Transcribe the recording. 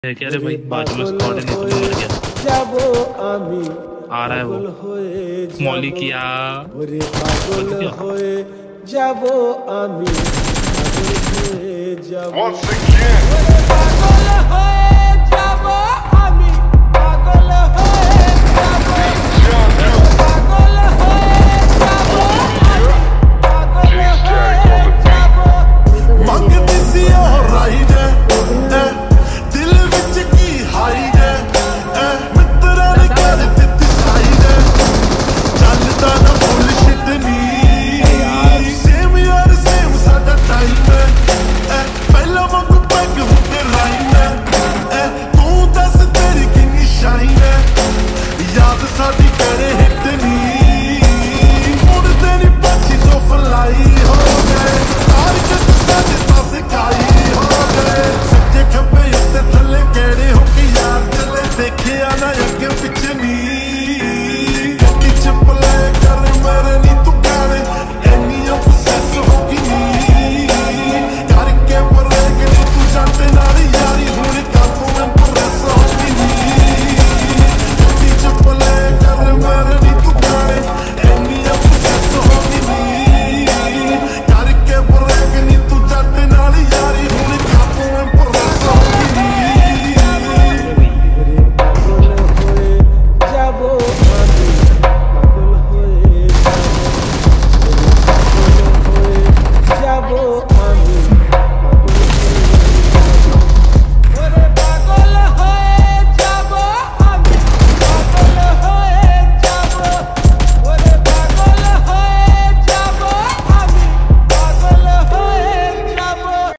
है क्या रे भाई, बाजू में स्क्वाड है, नहीं तो मैं मर गया। आ रहा है वो मौली किया बंद किया। Once again.